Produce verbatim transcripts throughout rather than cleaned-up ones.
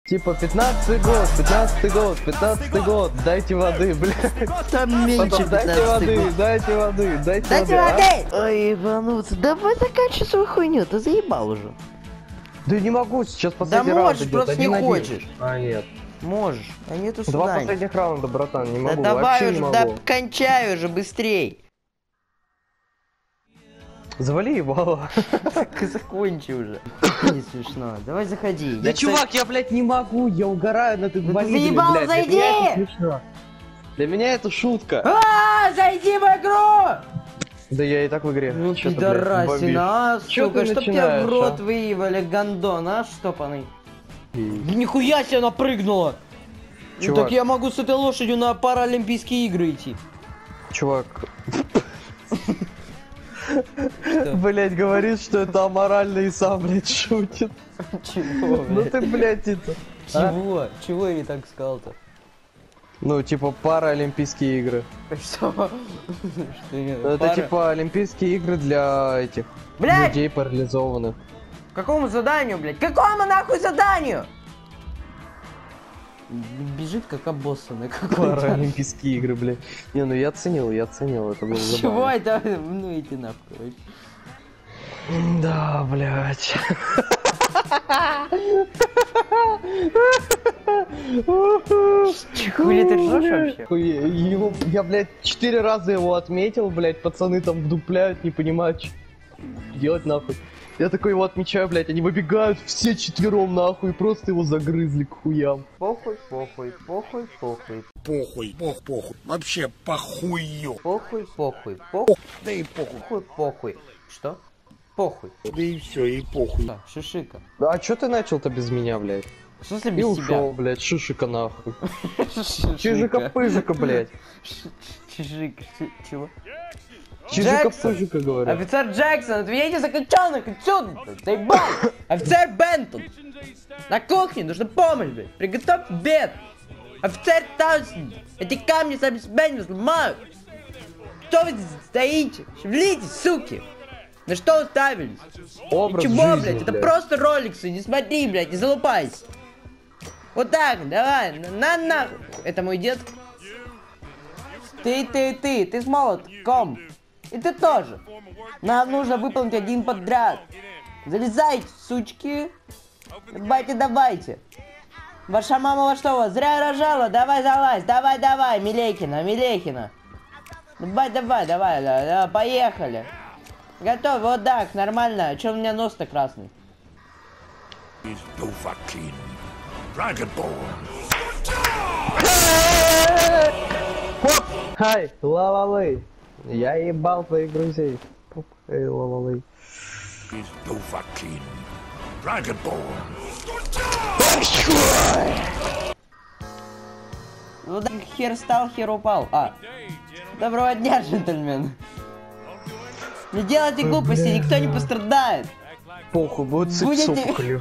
Типа пятнадцатый год, пятнадцатый год, пятнадцатый год, дайте воды, блядь. Там меньше Потом дайте воды, год. дайте воды, дайте, Дайте воды. воды! А? Ой, ебануться, давай заканчивай свою хуйню, ты заебал уже. Да не могу, сейчас Да последний раунд можешь, идет, просто не один на один. хочешь. А, нет. Можешь, а нету Два сюда. последних раунда, братан, не Да могу, давай вообще уже, не могу. да кончай уже, быстрей. Завали ебало. Закончи уже. Не смешно. Давай заходи. Да Я, чувак, кстати... я, блядь, не могу, я угораю над ты инвалидами, заебал, блядь. зайди! Для меня это смешно. Для меня это шутка. А, зайди в игру! Да я и так в игре. Ну Чё ты, блядь, бомбишь? пидорасина, а, Чё сука, ты чтоб тебя в начинаешь, рот а? выебали, гандон, а, штопаный. И- Нихуя себе она прыгнула! Ну Чувак. так я могу с этой лошадью на Паралимпийские игры идти. Чувак. Блять, говорит, что это аморально и сам, блять, шутит. Чего, Ну блядь? ты, блять, это. а? Чего? Чего я не так сказал-то? Ну, типа, паралимпийские игры. Что? Что я- Ну, это пара- типа олимпийские игры для этих Блядь! людей парализованных. Какому заданию, блядь? Какому нахуй заданию? Бежит как обоссанный какой-то. Паралимпийские игры, блядь. Не, ну я оценил, я оценил, это было Чего забавно. это? Ну иди нахуй, короче. Да, блядь. Хули ты ржешь вообще? Хуя- его- Я, блядь, четыре раза его отметил, блядь, пацаны там вдупляют, не понимают, что делать нахуй. Я такой его отмечаю, блядь, они выбегают все четвером нахуй и просто его загрызли к хуям. Похуй, похуй, похуй, похуй. Похуй, пох, похуй. Вообще похую. Похуй, похуй, похуй, Да и похуй. похуй, похуй. Что? Похуй. Да и все, и похуй. Да, шишика. Да, а чё ты начал-то без меня, блядь? В смысле И без ушел, блядь, шишика нахуй. тебя? Чижика-пыжика, блядь. Чижика. Чи- Чего? Чижика-пыжика, говорю. Офицер Джексон, отведите заключенных отсюда! Заебал! Офицер Бентон! На кухне нужна помощь, блядь! Приготовь обед! Офицер Таунсен! Эти камни сами себя не сломают! Что вы здесь стоите? Шевелитесь, суки! На что уставились? Образ Ничего, жизни, блядь, это блядь. просто роликсы, не смотри, блядь, не залупайся! Вот так, давай, на, на нахуй! Это мой дед? Ты, ты, ты, ты с молотком! И ты тоже. Нам нужно выполнить один подряд. Залезайте, сучки. Давайте, давайте. Ваша мама во что вас? Зря рожала. Давай залазь. Давай, давай, Милейкина, Милейкина. Давай, давай, давай. Да, да, поехали. Готов, вот так, нормально. Че у меня нос-то красный? Dovahkiin. Dragonborn. Хай, ла-ла-лей. Я ебал твоих друзей. Пуп, эй, ла-ла-лей. Dovahkiin. Dragonborn. Ну так хер стал, хер упал. А. Доброго дня, джентльмен. Не делайте глупости, никто не пострадает. Похуй, будет сыпь Будете- с опухолью.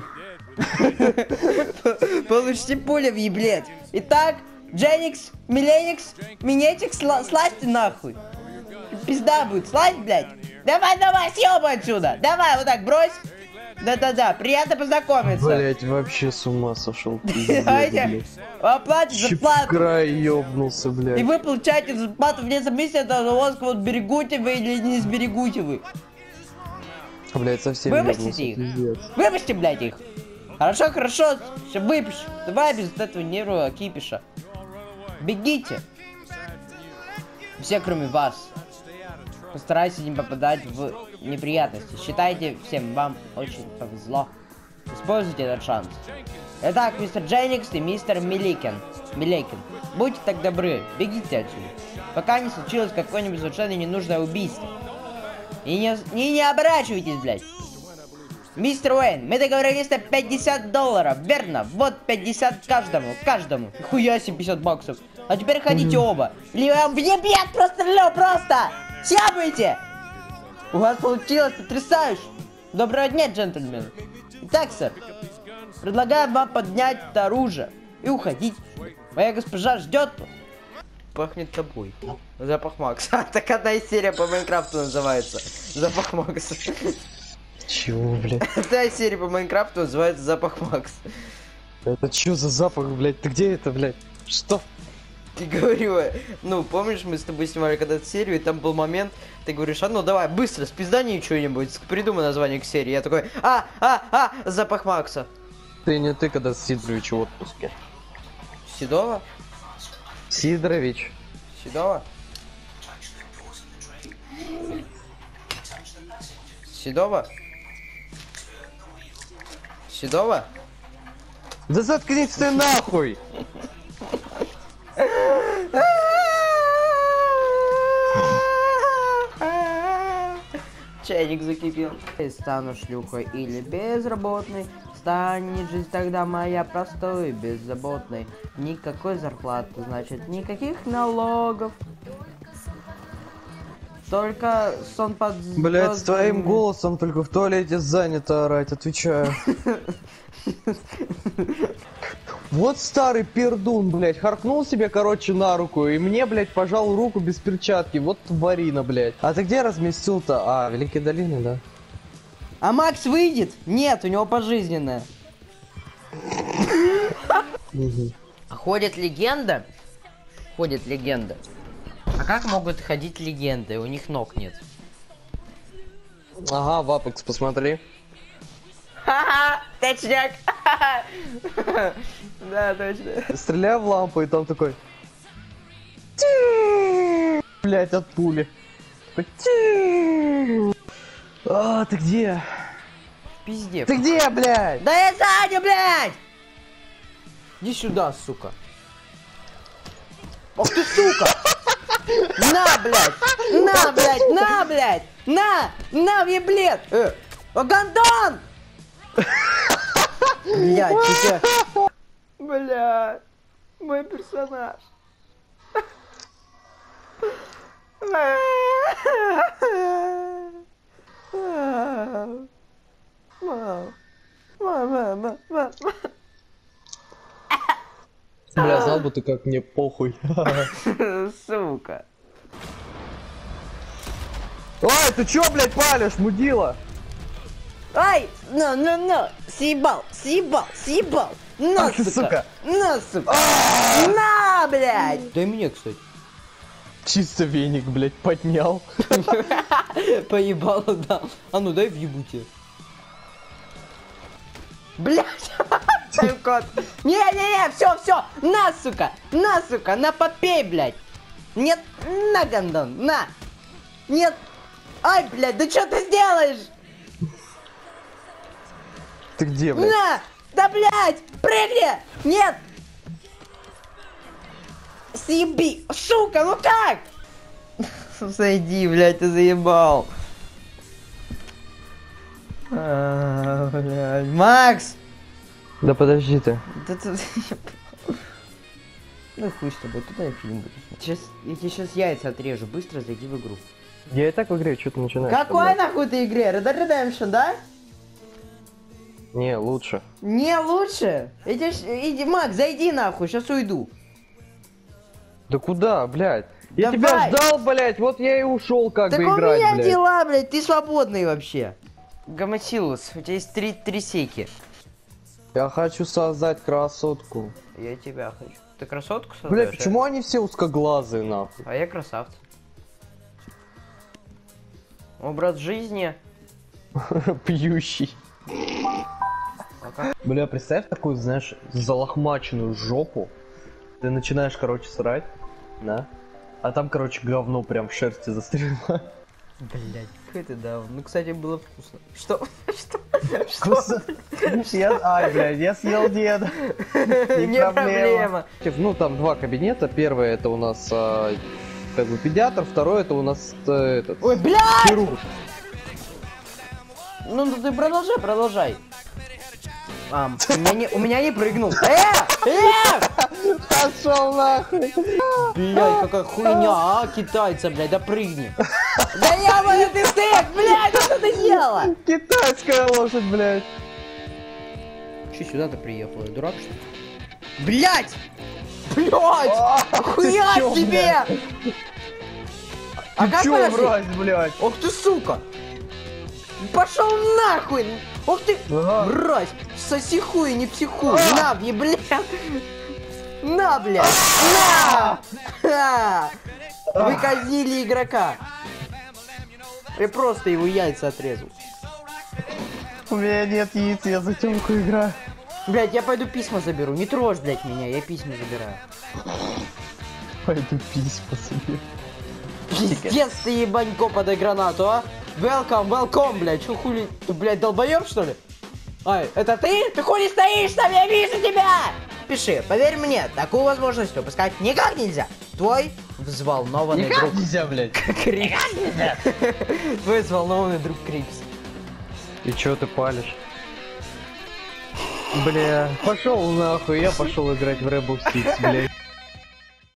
Получите пуля в еблет. Итак, Дженикс, Миленикс, Минетикс, сла- слазьте нахуй. Пизда будет, слазь, блядь. Давай, давай, съебай отсюда. Давай, вот так, брось. Да-да-да, приятно познакомиться. Блять, вообще с ума сошел. пиздец, Давайте, блядь. оплатите Чё в зарплату. край ёбнулся, И блядь. вы получаете зарплату вне зависимости от того, вот берегуте вы или не сберегуте вы. Блять, совсем Выбросите ёбнулся, их. пиздец. Выпусти, блядь, их. Хорошо, хорошо, сейчас выпущу. Давай без этого нервного кипиша. Бегите. Все, кроме вас. Постарайтесь не попадать в неприятности. Считайте, всем вам очень повезло. Используйте этот шанс. Итак, мистер Дженникс и мистер Миликин. Милейкин. Будьте так добры, бегите отсюда. Пока не случилось какое-нибудь совершенно ненужное убийство. И не, и не оборачивайтесь, блядь. Мистер Уэйн, мы договорились на пятьдесят долларов, верно? Вот пятьдесят каждому, каждому. Хуя себе пятьдесят баксов. А теперь ходите оба. Или я вам въебет просто лё, просто! Сябайте! У вас получилось потрясающе. Доброго дня, джентльмены. Итак, сэр, предлагаю вам поднять это оружие и уходить. Моя госпожа ждет. Пахнет тобой. Запах Макса. Так одна из серия по Майнкрафту называется. Запах Макса. Чего, блядь? Одна из серий по Майнкрафту называется Запах Макса. Это чё за запах, блядь? Ты где это, блядь? Что? Ты говорю, ну, помнишь, мы с тобой снимали когда-то серию, и там был момент, ты говоришь, а ну давай, быстро, спиздани что-нибудь, придумай название к серии. Я такой, а, а, а, запах Макса. Ты не ты, когда Сидорович в отпуске. Седова? Сидорович. Седова? Седова? Седова? Да заткнись ты нахуй! Чайник закипел. Стану шлюхой или безработной, станет жизнь тогда моя простой, беззаботной. Никакой зарплаты, значит, никаких налогов. Только сон под звездами. Блять, с твоим голосом только в туалете занято орать, отвечаю. Вот старый пердун, блять, харкнул себе, короче, на руку, и мне, блять, пожал руку без перчатки. Вот тварина, блять. А ты где разместил-то? А, Великие долины, да? А Макс выйдет? Нет, у него пожизненное. Ходит легенда. Ходит легенда. А как могут ходить легенды? У них ног нет. Ага, в Апекс посмотри. Ха-ха, точняк. Да, точно. Стреляю в лампу, и там такой... Блять, от пули. А, ты где? Пизде. Ты где, блядь? Да я сзади, блядь! Иди сюда, сука. Ох ты, сука! На, блядь! На, блядь! На, блядь! На! На, еблет! Э, Гандон! Блядь, тебя... Блядь, мой персонаж. Мама, мама, Бля, знал бы ты, как мне похуй. сука. Ой, ты чё, блядь, палишь, мудила? Ай, ну, ну, ну, съебал, съебал, съебал. На, Ах ты, сука. сука. На, сука. На, блядь. Дай мне, кстати. Чисто веник, блядь, поднял. Поебало, да. А ну дай въебу тебе. Блядь. Тайм-код. Не-не-не, все, все. На, сука. На, сука, на попей, блядь. Нет, на, гандон, на. Нет. Ай, блядь, да что ты сделаешь? Ты где, блядь? На! Да, блядь! Прыгни! Нет! Съеби! Сука, ну как? Зайди, блядь, ты заебал. А, блядь. Макс! Да подожди ты. Да ты... Ну хуй с тобой, туда я фильм буду смотреть. Сейчас, я тебе сейчас яйца отрежу, быстро зайди в игру. Я и так в игре что-то начинаю. Какой нахуй ты игре? Red Dead Redemption, да? Не, лучше. Не лучше? Иди, иди, Макс, зайди нахуй, сейчас уйду. Да куда, блядь? Я Давай. тебя ждал, блядь, вот я и ушел как Так бы у играть, меня блядь. дела, блядь, ты свободный вообще. Гомосилус, у тебя есть три, три сейки. Я хочу создать красотку. Я тебя хочу. Ты красотку создаешь? Блядь, почему они все узкоглазые, нахуй? А я красавец. Образ жизни. Пьющий. Бля, представь такую, знаешь, залохмаченную жопу. Ты начинаешь, короче, срать, да? А там, короче, говно прям в шерсти застрелено. Блядь, какой ты даун. Ну, кстати, было вкусно. Что? Что? Что? Я... Ай, блядь, я съел деда. Не проблема. Ну, там два кабинета. Первый это у нас а, как бы педиатр, второй это у нас а, этот... Ой, блядь! Хирург. Ну, ну ты продолжай, продолжай. А, у меня не, у меня не прыгнул. Э! Э! Пошел нахуй. Блядь, какая хуйня, а, китайца, блядь, да прыгни. Да ебаный ты стык, блядь, ну что ты делала? Китайская лошадь, блядь. Че сюда-то приехала, я дурак что ли? Блядь! Блядь! Хуя тебе! А как Чё, подожди? мразь, блядь? Ох ты сука! Пошел нахуй! Ох ты! Ага. Мразь! соси хуй, не психуй. На, блядь. На, блядь. На! Ха! Вы казнили игрока. Я просто его яйца отрезал. У меня нет яиц, я за тёмку играю. Блядь, я пойду письма заберу. Не трожь, блядь, меня, я письма забираю. Пойду письма себе. Пиздец ты, ебанько, подай гранату, а? Welcome, welcome, блядь. Чё хули? Ты, блядь, долбоёб, что ли? Ай, это ты? Ты хули стоишь там? Я вижу тебя! Пиши, поверь мне, такую возможность упускать никак нельзя. Твой взволнованный Никак друг. нельзя, блядь. Крипс. Твой взволнованный друг Крипс. И чё ты палишь? Бля, пошел нахуй, я пошел играть в Rainbow Six, блядь.